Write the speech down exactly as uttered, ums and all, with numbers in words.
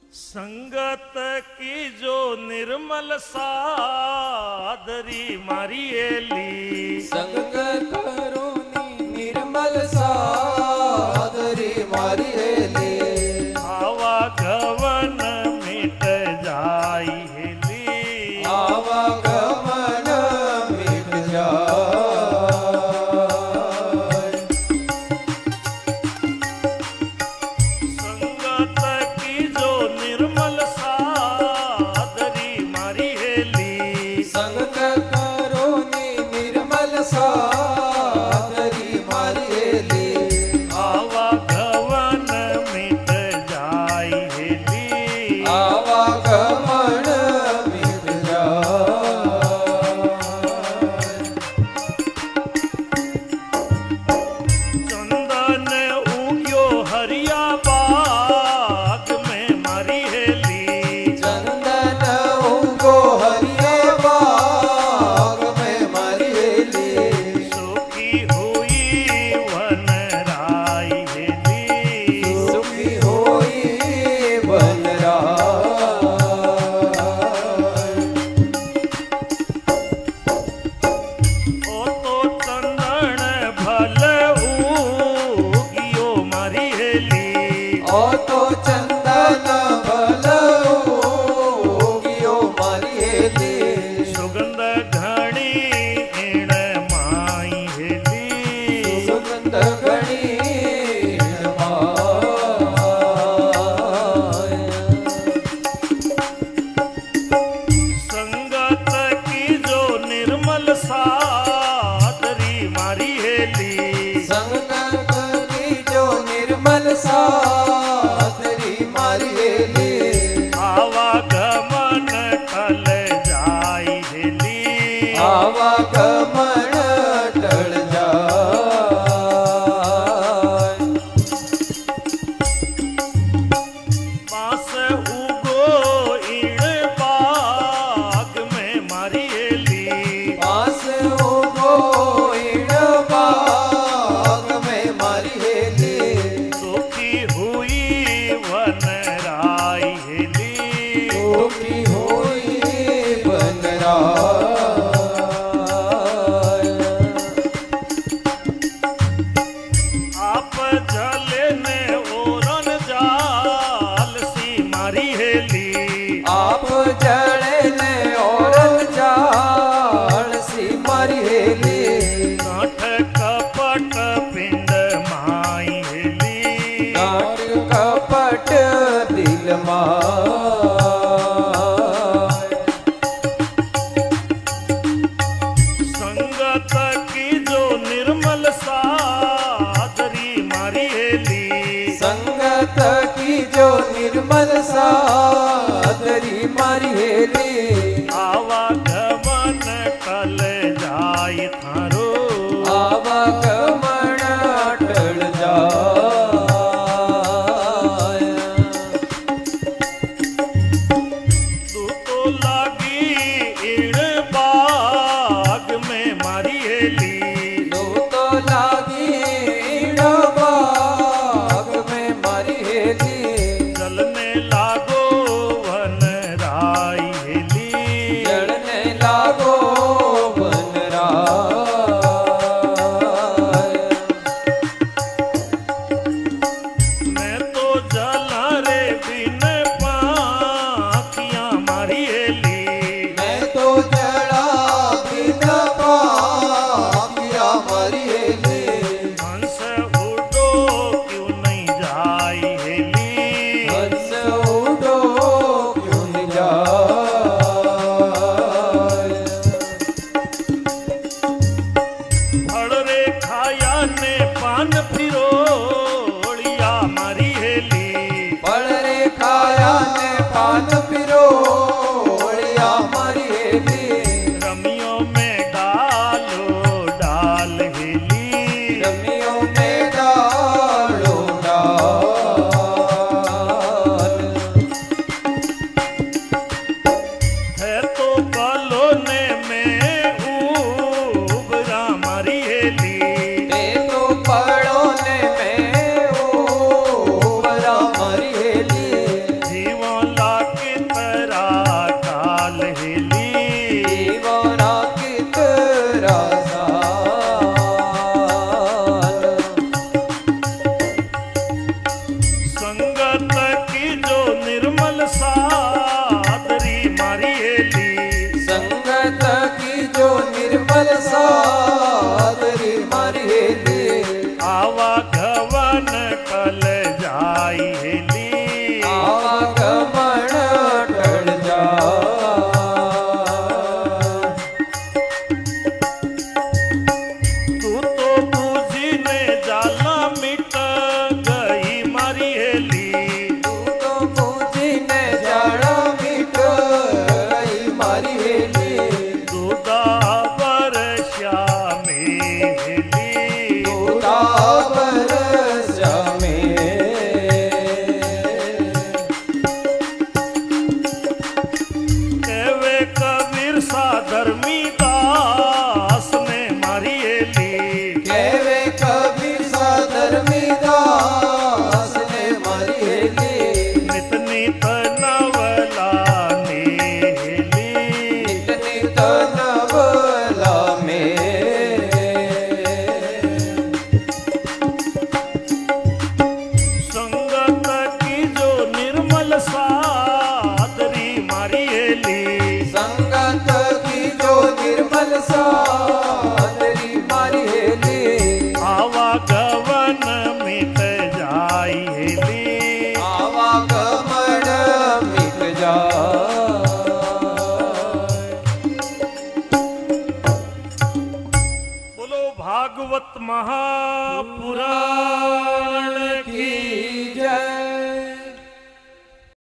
संगत की जो निर्मल सादरी मारी एली, संग करुणी निर्मल सादरी मारी एली, आवा गवन मिट जाई हेली, आवा गमन मिट जाए। संगत की जो निर्मल सादरी मारी हेली, संग करुणी निर्मल सादरी मारी एली, आवा गवन मिट जाई हेली, आवा गमन मिट जाए। चंदन उग्यो हरिया बाग में मारी हेली, चंदन उगो हरिये बाग में मारी एली, सुखी हुई वन राई हेली, सुखी होई बनराय। ओ तो चंदन भल उगियो मारी हेली, ओ तो चंदन भलगियो मारी एली, सुगंध घणी इण माई हेली, सुगंध घणी माय। संगत की जो निर्मल सादरी मारी हेली, संगत की जो निर्मल सादरी मारी एली, आवा गमन टल जाई हेली, आवा गमन टल जाए। पास उगो इण बाग में मारी हेली, पास उगो इण बाग में मारी एली, सुखी हुई वन राई हेली, सुखी होई बनराय। आप जले ने ओरन जाल सी मारी हेली, आप जड़े ने औरन जाल सी मारी एली, काठ कपट पिंड माई हेली, काट कपट दिल माय। संगत की जो निर्मल सादरी मारी हेली, संगत की जो निर्मल सा